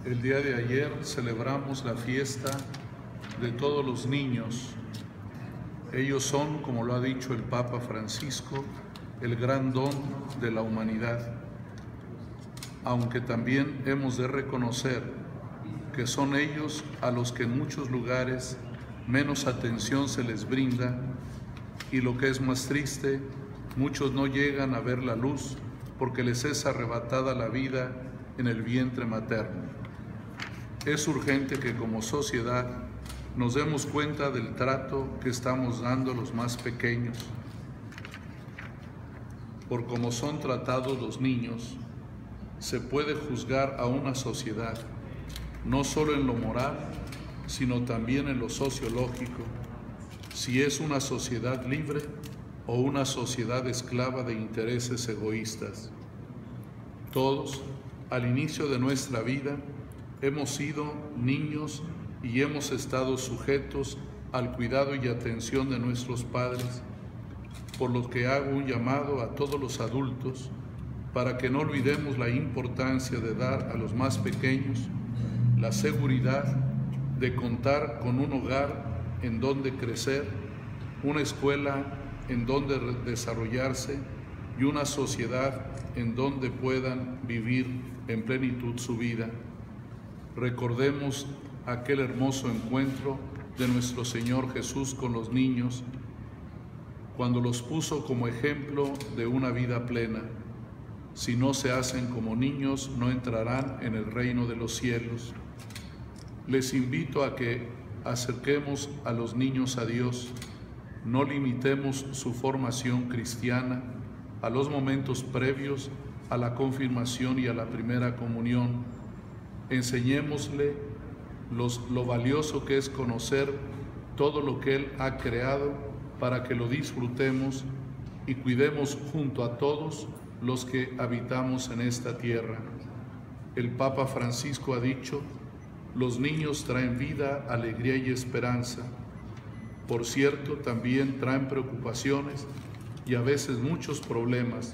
El día de ayer celebramos la fiesta de todos los niños. Ellos son, como lo ha dicho el Papa Francisco, el gran don de la humanidad. Aunque también hemos de reconocer que son ellos a los que en muchos lugares menos atención se les brinda, y lo que es más triste, muchos no llegan a ver la luz porque les es arrebatada la vida en el vientre materno. Es urgente que como sociedad nos demos cuenta del trato que estamos dando a los más pequeños. Por cómo son tratados los niños, se puede juzgar a una sociedad, no solo en lo moral, sino también en lo sociológico, si es una sociedad libre o una sociedad esclava de intereses egoístas. Todos, al inicio de nuestra vida, hemos sido niños y hemos estado sujetos al cuidado y atención de nuestros padres, por lo que hago un llamado a todos los adultos para que no olvidemos la importancia de dar a los más pequeños la seguridad de contar con un hogar en donde crecer, una escuela en donde desarrollarse y una sociedad en donde puedan vivir en plenitud su vida. Recordemos aquel hermoso encuentro de nuestro Señor Jesús con los niños, cuando los puso como ejemplo de una vida plena. Si no se hacen como niños, no entrarán en el reino de los cielos. Les invito a que acerquemos a los niños a Dios, no limitemos su formación cristiana a los momentos previos a la confirmación y a la primera comunión. Enseñémosle lo valioso que es conocer todo lo que Él ha creado para que lo disfrutemos y cuidemos junto a todos los que habitamos en esta tierra. El Papa Francisco ha dicho: los niños traen vida, alegría y esperanza. Por cierto, también traen preocupaciones y a veces muchos problemas,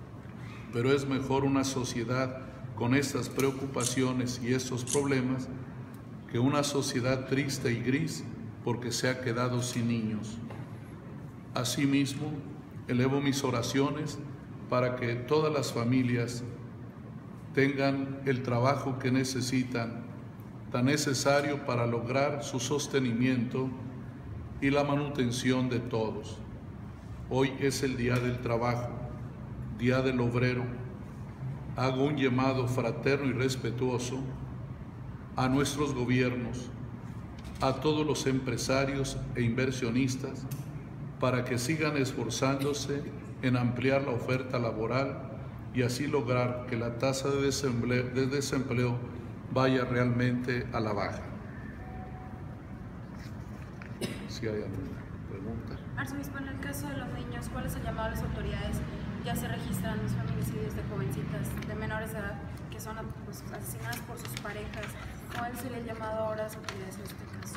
pero es mejor una sociedad con estas preocupaciones y estos problemas que una sociedad triste y gris porque se ha quedado sin niños. Asimismo, elevo mis oraciones para que todas las familias tengan el trabajo que necesitan, tan necesario para lograr su sostenimiento y la manutención de todos. Hoy es el Día del Trabajo, Día del Obrero. Hago un llamado fraterno y respetuoso a nuestros gobiernos, a todos los empresarios e inversionistas, para que sigan esforzándose en ampliar la oferta laboral y así lograr que la tasa de desempleo vaya realmente a la baja. Si hay alguna pregunta. Arzobispo, en el caso de los niños, ¿cuál es el llamado a las autoridades? Ya se registran los feminicidios de jovencitas de menores de edad que son asesinadas por sus parejas. ¿Cuál sería el llamado ahora a las autoridades en este caso?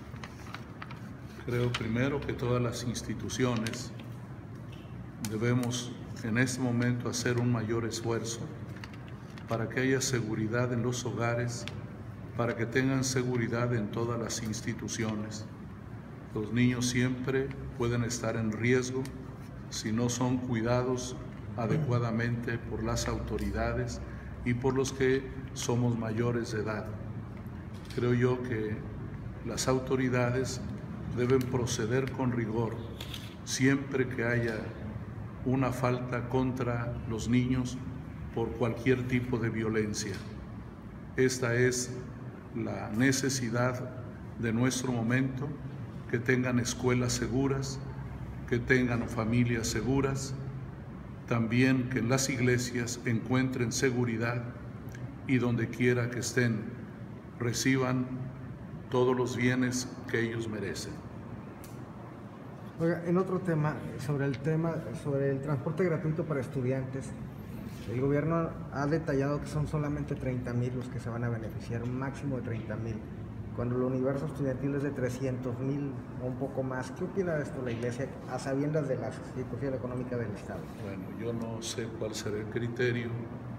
Creo primero que todas las instituciones debemos en este momento hacer un mayor esfuerzo para que haya seguridad en los hogares, para que tengan seguridad en todas las instituciones. Los niños siempre pueden estar en riesgo si no son cuidados adecuadamente por las autoridades y por los que somos mayores de edad. Creo yo que las autoridades deben proceder con rigor siempre que haya una falta contra los niños por cualquier tipo de violencia. Esta es la necesidad de nuestro momento, que tengan escuelas seguras, que tengan familias seguras, también que en las iglesias encuentren seguridad y donde quiera que estén reciban todos los bienes que ellos merecen. Oiga, en otro tema, sobre el transporte gratuito para estudiantes, el gobierno ha detallado que son solamente 30,000 los que se van a beneficiar, un máximo de 30,000, cuando el universo estudiantil es de 300,000 o un poco más. ¿Qué opina de esto la Iglesia, a sabiendas de la situación económica del Estado? Bueno, yo no sé cuál será el criterio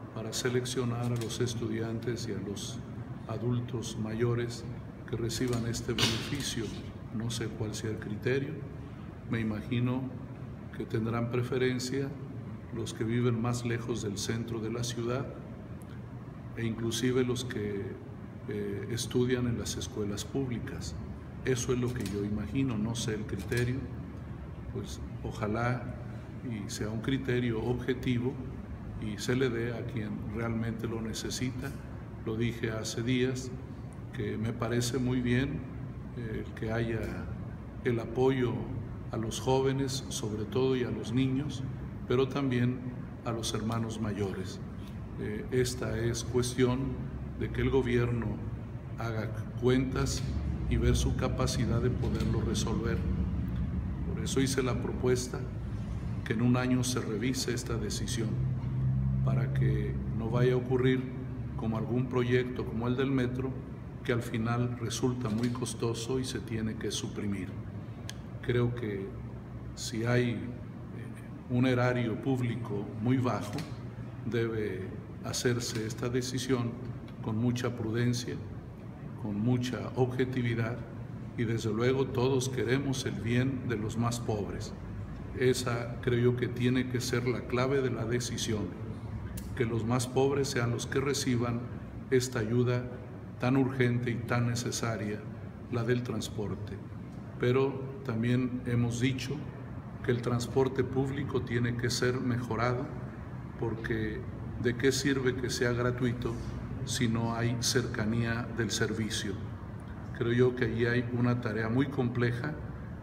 para seleccionar a los estudiantes y a los adultos mayores que reciban este beneficio. No sé cuál sea el criterio. Me imagino que tendrán preferencia los que viven más lejos del centro de la ciudad e inclusive los que estudian en las escuelas públicas. Eso es lo que yo imagino, no sé el criterio, pues ojalá y sea un criterio objetivo y se le dé a quien realmente lo necesita. Lo dije hace días, que me parece muy bien que haya el apoyo a los jóvenes, sobre todo, y a los niños, pero también a los hermanos mayores. Esta es cuestión de que el gobierno haga cuentas y ver su capacidad de poderlo resolver. Por eso hice la propuesta que en un año se revise esta decisión, para que no vaya a ocurrir como algún proyecto como el del metro, que al final resulta muy costoso y se tiene que suprimir. Creo que si hay un erario público muy bajo, debe hacerse esta decisión con mucha prudencia, con mucha objetividad, y desde luego todos queremos el bien de los más pobres. Esa creo yo que tiene que ser la clave de la decisión, que los más pobres sean los que reciban esta ayuda tan urgente y tan necesaria, la del transporte. Pero también hemos dicho que el transporte público tiene que ser mejorado, porque ¿de qué sirve que sea gratuito si no hay cercanía del servicio? Creo yo que allí hay una tarea muy compleja,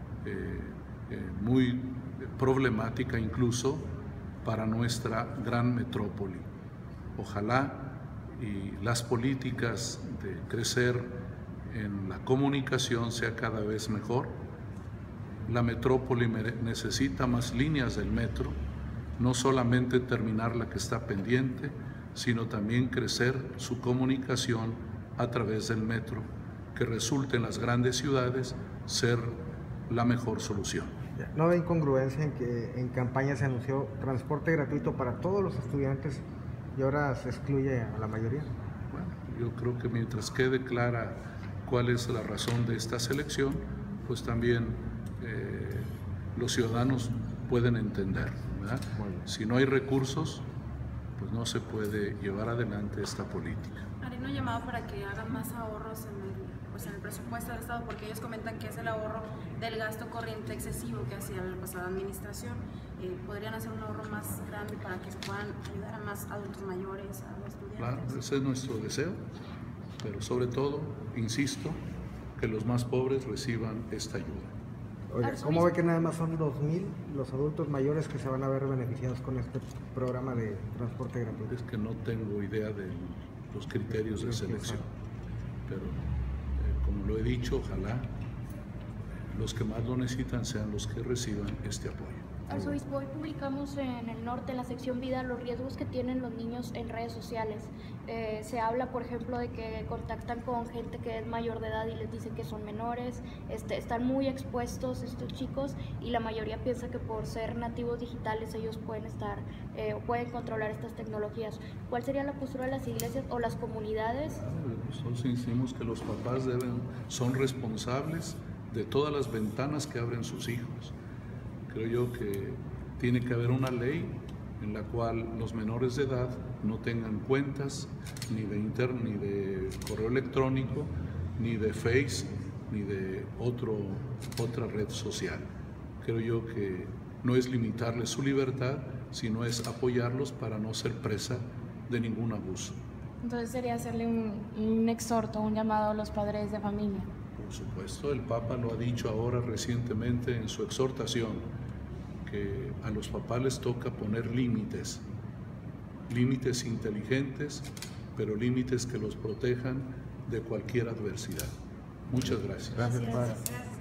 muy problemática incluso para nuestra gran metrópoli. Ojalá y las políticas de crecer en la comunicación sea cada vez mejor. La metrópoli necesita más líneas del metro, no solamente terminar la que está pendiente, sino también crecer su comunicación a través del metro, que resulte en las grandes ciudades ser la mejor solución. ¿No hay incongruencia en que en campaña se anunció transporte gratuito para todos los estudiantes y ahora se excluye a la mayoría? Bueno, yo creo que mientras quede clara cuál es la razón de esta selección, pues también los ciudadanos pueden entender, ¿verdad? Si no hay recursos, pues no se puede llevar adelante esta política. Haré un llamado para que hagan más ahorros en el presupuesto del Estado, porque ellos comentan que es el ahorro del gasto corriente excesivo que hacía la pasada administración. Podrían hacer un ahorro más grande para que se puedan ayudar a más adultos mayores, a los estudiantes. Claro, ese es nuestro deseo, pero sobre todo, insisto, que los más pobres reciban esta ayuda. Oiga, ¿cómo ve que nada más son 2,000 los adultos mayores que se van a ver beneficiados con este programa de transporte gratuito? Es que no tengo idea de los criterios de selección, pero como lo he dicho, ojalá los que más lo necesitan sean los que reciban este apoyo. Arzobispo, hoy publicamos en el norte, en la sección Vida, los riesgos que tienen los niños en redes sociales. Se habla, por ejemplo, de que contactan con gente que es mayor de edad y les dicen que son menores. Están muy expuestos estos chicos y la mayoría piensa que por ser nativos digitales ellos pueden estar o pueden controlar estas tecnologías. ¿Cuál sería la postura de las iglesias o las comunidades? Nosotros insistimos que los papás son responsables de todas las ventanas que abren sus hijos. Creo yo que tiene que haber una ley en la cual los menores de edad no tengan cuentas ni de internet, ni de correo electrónico, ni de Face, ni de otra red social. Creo yo que no es limitarles su libertad, sino es apoyarlos para no ser presa de ningún abuso. Entonces sería hacerle un exhorto, un llamado a los padres de familia. Por supuesto, el Papa lo ha dicho ahora recientemente en su exhortación, que a los papás les toca poner límites inteligentes, pero límites que los protejan de cualquier adversidad. Muchas gracias. Gracias, padre. Gracias.